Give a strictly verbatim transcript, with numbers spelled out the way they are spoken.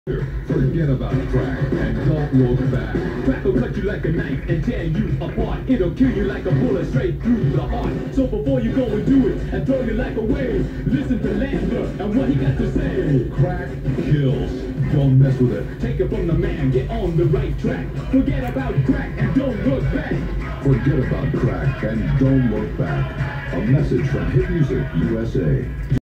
Forget about crack and don't look back. Crack will cut you like a knife and tear you apart. It'll kill you like a bullet straight through the heart. So before you go and do it and throw your life away, listen to Lander and what he got to say. Crack kills. Don't mess with it. Take it from the man, get on the right track. Forget about crack and don't look back. Forget about crack and don't look back. A message from Hit Music U S A.